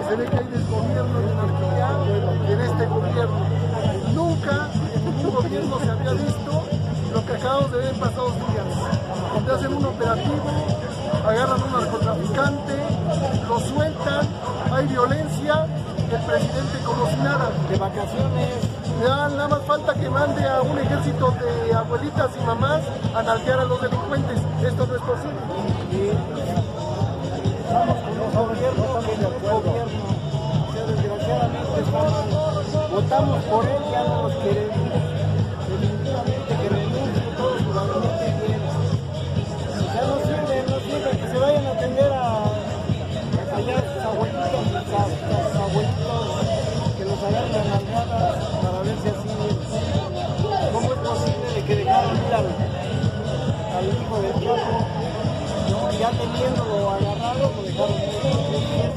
se ve que hay desgobierno y anarquía en este gobierno. Nunca en ningún gobierno se había visto lo que acabamos de ver en pasados días, donde hacen un operativo, agarran a un narcotraficante, lo sueltan, hay violencia, el presidente como si nada. De vacaciones. Ya nada más falta que mande a un ejército de abuelitas y mamás a nalguear a los delincuentes. Esto no es posible. Sí. Vamos con un gobierno que no es gobierno. O sea, desgraciadamente votamos por él, ya no los queremos. Definitivamente que renuncie todo su gabinete bien. Ya no sirve que se vayan a atender a allá sus abuelitos, sus abuelitos, que los hagan la nalgada para ver si así es. ¿Cómo es posible de que dejaron ir al hijo del Chapo? ¿No? Ya teniéndolo agarrado, lo dejaron ir.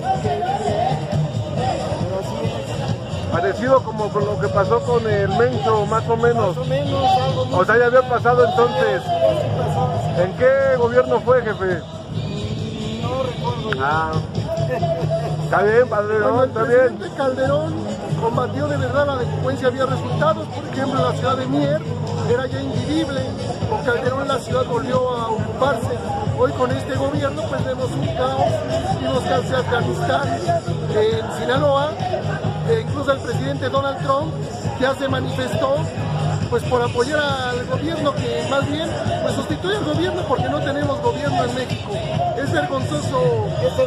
Pero así es. Parecido como con lo que pasó con el Mencho, más o menos. Más o menos, algo muy... O sea, ya había pasado entonces. Sí, pasó. ¿En qué gobierno fue, jefe? No recuerdo. Ah, está bien, padre, ¿no? Cuando el Está bien. presidente Calderón combatió de verdad la delincuencia, había resultados. Por ejemplo, en la ciudad de Mier era ya invivible. Con Calderón la ciudad volvió a ocuparse. Hoy con este gobierno pues vemos un caos. Vimos casos de Afganistán, en Sinaloa. Incluso el presidente Donald Trump ya se manifestó pues por apoyar al gobierno, que más bien pues sustituye al gobierno porque no tenemos gobierno en México. Es vergonzoso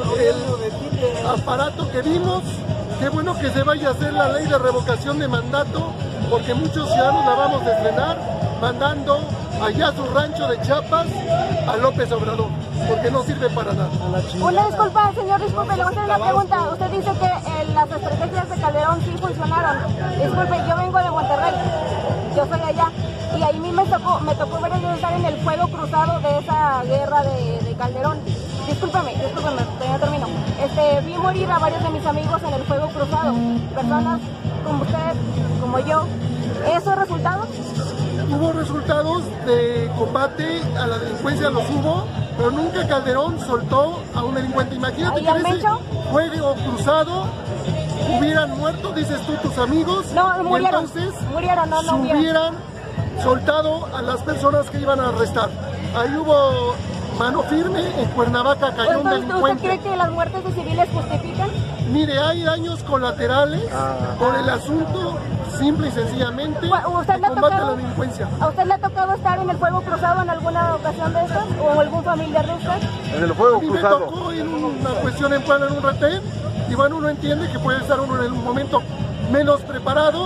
el aparato que vimos. Qué bueno que se vaya a hacer la ley de revocación de mandato, porque muchos ciudadanos la vamos a estrenar mandando allá a su rancho de Chiapas a López Obrador, porque no sirve para nada. Una disculpa, señor, disculpe, le voy a hacer una pregunta. Usted dice que las estrategias de Calderón sí funcionaron. Disculpe, yo vengo de Monterrey, yo soy allá, y ahí me tocó ver estar en el fuego cruzado de esa guerra de Calderón. Discúlpeme, ya termino. Vi morir a varios de mis amigos en el fuego cruzado, personas como usted, como yo. ¿Esos resultados? Hubo resultados de combate a la delincuencia, los hubo, pero nunca Calderón soltó a un delincuente. Imagínate que en ese fuego cruzado hubieran muerto, dices tú, tus amigos, no, murieron, y entonces hubieran soltado a las personas que iban a arrestar. Ahí hubo mano firme, en Cuernavaca cayó un delincuente. ¿Usted cree que las muertes de civiles justifican? Mire, hay daños colaterales por el asunto, simple y sencillamente, de combate a la delincuencia. ¿A usted le ha tocado estar en el fuego cruzado en alguna ocasión de estas? ¿O algún familiar de usted? En el fuego cruzado. Me tocó en una cuestión en Puebla, en un retén, y bueno, uno entiende que puede estar uno en un momento menos preparado,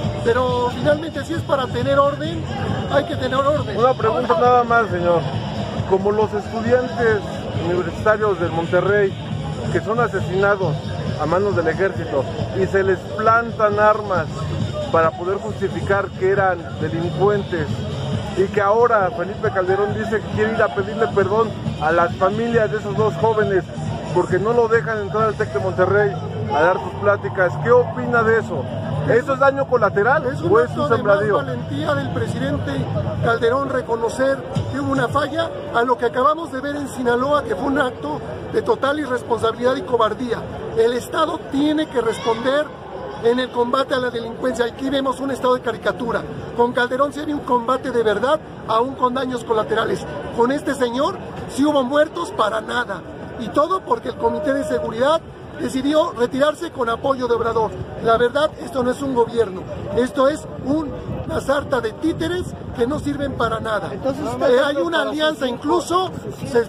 pero finalmente si es para tener orden, hay que tener orden. Una pregunta nada más, señor. Como los estudiantes universitarios del Monterrey que son asesinados a manos del ejército y se les plantan armas para poder justificar que eran delincuentes, y que ahora Felipe Calderón dice que quiere ir a pedirle perdón a las familias de esos dos jóvenes porque no lo dejan entrar al TEC de Monterrey a dar sus pláticas, ¿qué opina de eso? ¿Eso es daño colateral o es un sembradío? Es más valentía del presidente Calderón reconocer que hubo una falla a lo que acabamos de ver en Sinaloa, que fue un acto de total irresponsabilidad y cobardía. El Estado tiene que responder en el combate a la delincuencia. Aquí vemos un estado de caricatura. Con Calderón sí había un combate de verdad, aún con daños colaterales. Con este señor sí hubo muertos para nada. Y todo porque el Comité de Seguridad decidió retirarse con apoyo de Obrador. La verdad, esto no es un gobierno, esto es una sarta de títeres que no sirven para nada. Entonces, hay una alianza, incluso se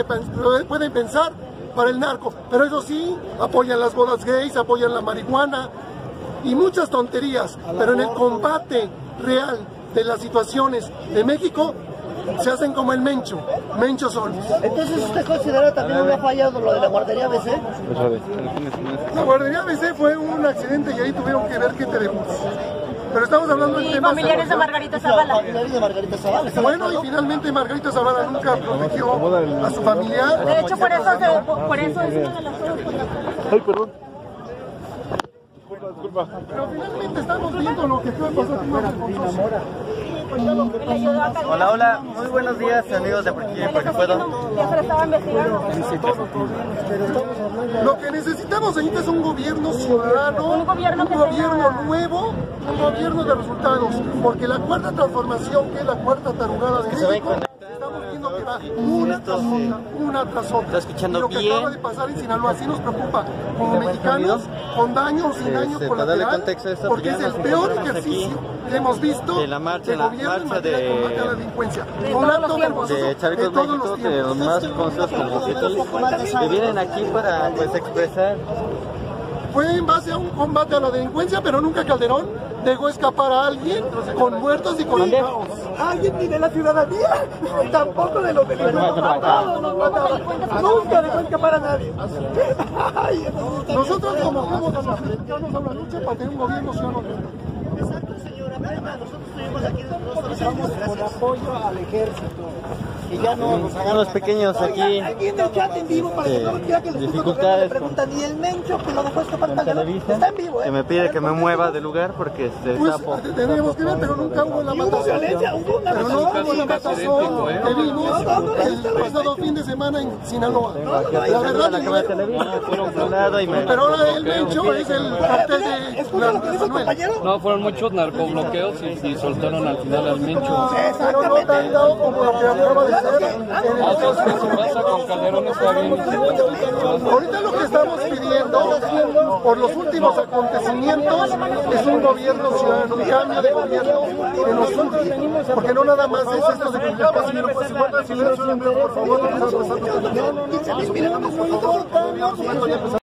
pueden pensar para el narco, pero eso sí, apoyan las bodas gays, apoyan la marihuana y muchas tonterías, pero en el combate real de las situaciones de México se hacen como el Mencho son. Entonces, ¿usted considera también una falla lo de la guardería ABC? La guardería ABC fue un accidente y ahí tuvieron que ver qué tenemos. Pero estamos hablando del tema... Familiares de Margarita Zavala. Familiares de Margarita Zavala. Bueno, y finalmente Margarita Zavala nunca protegió a su familiar. De hecho, por eso es una de las cosas por las que... Ay, perdón. Pero finalmente estamos viendo lo que puede pasar con y le ayudó a cargar. Hola, hola, muy buenos días amigos de Por aquí, porque puedo. Ya se lo estaba investigando. Lo que necesitamos ahorita es un gobierno ciudadano, Un gobierno que gobierno tenga- nuevo, un gobierno de resultados, porque la cuarta transformación, que es la cuarta tarugada de México, estamos viendo que va una tras otra, una tras otra. ¿Está escuchando Y lo que bien? acaba de pasar en Sinaloa sí nos preocupa como mexicanos, con daño o sin daño para darle colateral, contexto a esto, porque ya es el nos peor encontramos ejercicio aquí que hemos visto de la marcha, de gobierno en materia de combate a la delincuencia. De Un todos acto los tiempos. vergonzoso de Chavicos de todos México, los de los tiempos. más conocidos como Citos, que vienen aquí para pues expresar. Fue en base a un combate a la delincuencia, pero nunca Calderón dejó escapar a alguien con muertos y con caos. Alguien ni de la ciudadanía, tampoco de los delincuentes matados, nos mataron. Nunca dejó escapar a nadie. Ay, nosotros como vamos a enfrentarnos a una lucha para tener un gobierno ciudadano. Exacto, señora. Nosotros estuvimos aquí estamos con apoyo al ejército. Y ya no nos agarran Unos pequeños aquí en el chat en vivo para que no quiera que les dificultades preguntan. Y el Mencho que lo dejó escapar con Calderón Televisa, está en vivo, que me pide que me mueva de lugar porque se Pues tapo. tendríamos que ver, pero nunca hubo la matazón. hubo una Pero no hubo la matazón que vimos el pasado fin de semana en Sinaloa. La La verdad, cámara de Televisa fueron por un lado y me... pero ahora el Mencho es el cartel de Manuel. No, fueron muchos narcobloqueos y soltaron al final al Mencho. Pero no tanto como lo que acaba de ser. Entonces, ¿qué se pasa con Calderón? Está bien. Ahorita lo que estamos pidiendo por los últimos acontecimientos es un gobierno ciudadano, un cambio de gobierno que nos urge, porque no nada más es esto de que si guarda silencio, por favor, no nos va a pasar.